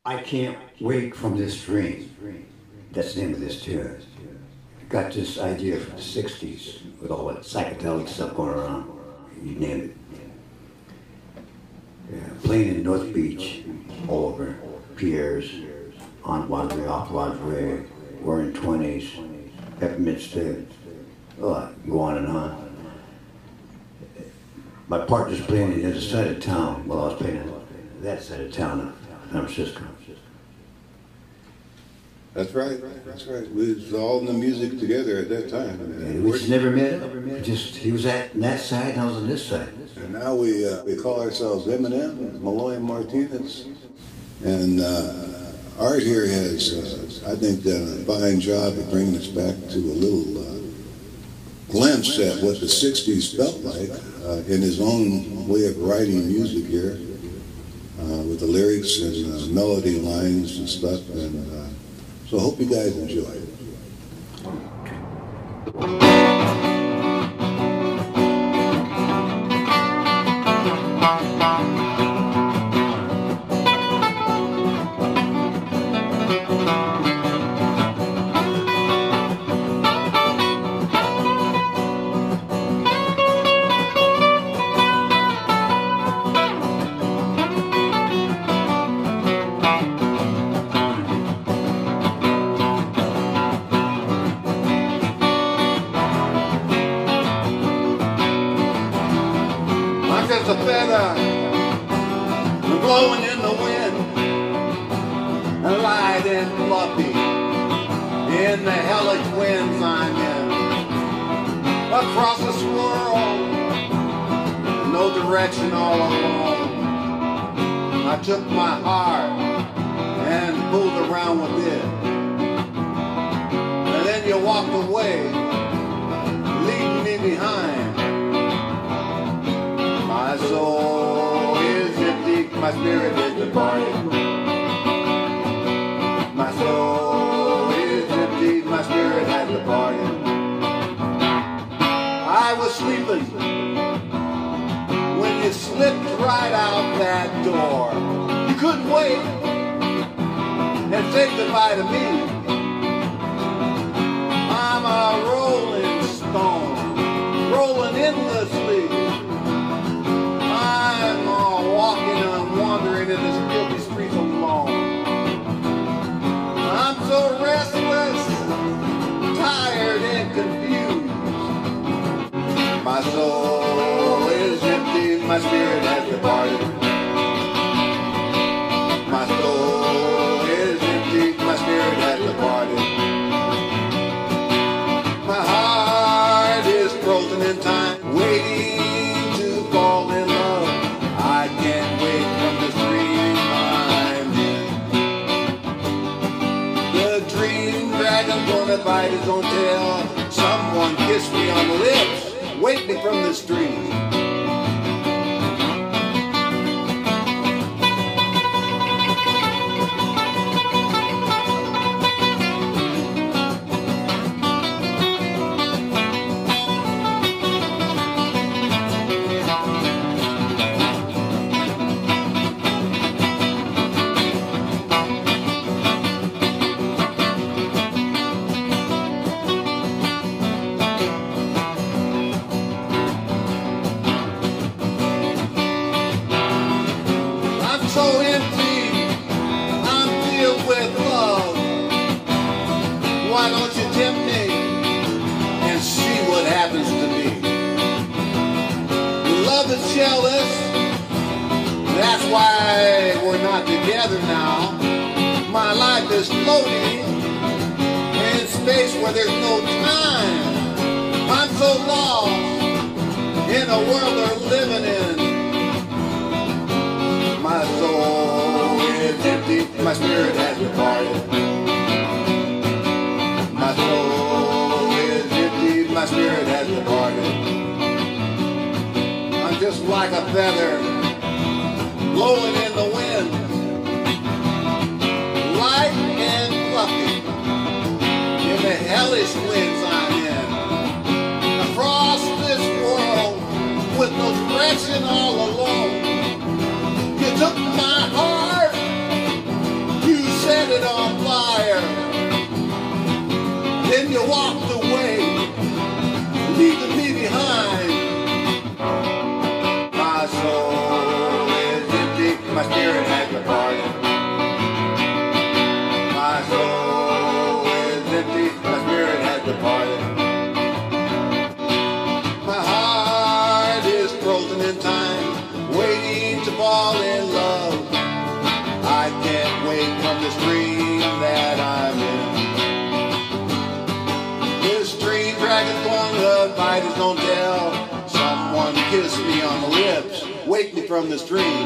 I can't wake from this dream. That's the name of this tune. I got this idea from the 60s with all that psychedelic stuff going around. You name it. Yeah, playing in North Beach, all over, Pierre's, on Broadway, off Broadway, wearing 20s, Peppermint Stick, go on and on. My partner's playing on the other side of town while I was playing on that side of town of San Francisco. That's right. That's right. We was all in the music together at that time. Yeah, we just never met. Just he was at that side, and I was on this side. And now we call ourselves Eminem, Malloy Martinez, and Art here has, I think, done a fine job of bringing us back to a little glimpse at what the '60s felt like in his own way of writing music here, with the lyrics and melody lines and stuff, and. So I hope you guys enjoy it. As a feather blowing in the wind, light and fluffy in the hellish winds I'm in. Across the swirl, no direction all alone. I took my heart and fooled around with it, and then you walked away, leaving me behind. My soul is empty, my spirit is departed. My soul is empty, my spirit has departed. I was sleeping when you slipped right out that door. You couldn't wait and say goodbye to me. I'm a rolling stone, rolling endlessly. I'm walking and wandering in this filthy street alone. I'm so restless, tired and confused. My soul is empty, my spirit has departed. My soul is empty, my spirit has departed. My heart is frozen in time, waiting to fall in love. I can't wake from this dream I'm in. The dream dragon's gonna bite his own tail. Someone kiss me on the lips, wake me from this dream. So empty, I'm filled with love. Why don't you tempt me and see what happens to me? Love is jealous, that's why we're not together now. My life is floating in space where there's no time. I'm so lost in a world they're living in. My soul is empty, my spirit has departed. My soul is empty, my spirit has departed. I'm just like a feather blowing in the wind, light and fluffy in the hellish winds I'm in. Across this world with no direction all alone. You took my heart it on fire. Then you walked away, leaving me behind. My soul is empty, my spirit has departed. My soul is empty, my spirit has departed. My heart is frozen in time, waiting to fall in love. I can't wake from this dream that I'm in. This dream dragon's going to bite his own tail. Someone kiss me on the lips, wake me from this dream.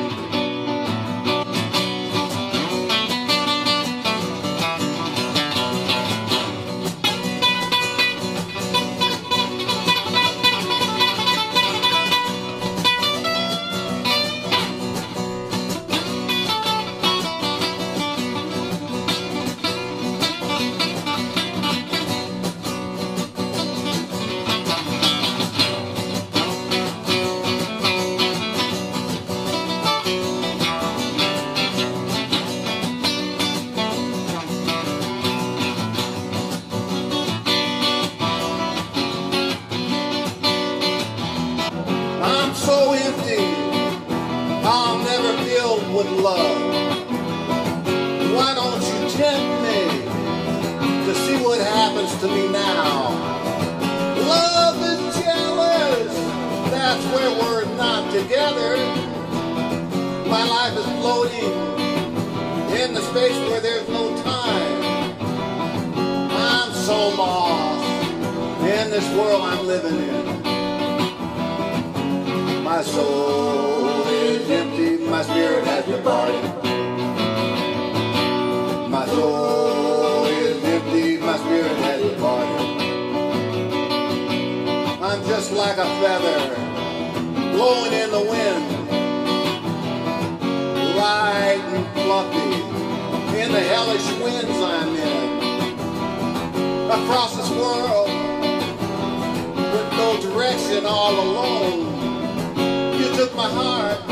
So empty, I'm never filled with love. Why don't you tempt me to see what happens to me now? Love is jealous, that's where we're not together. My life is floating in the space where there's no time. I'm so lost in this world I'm living in. My soul is empty, my spirit has departed. My soul is empty, my spirit has departed. I'm just like a feather blowing in the wind, light and fluffy in the hellish winds I'm in. Across this world with no direction, all alone. You took my heart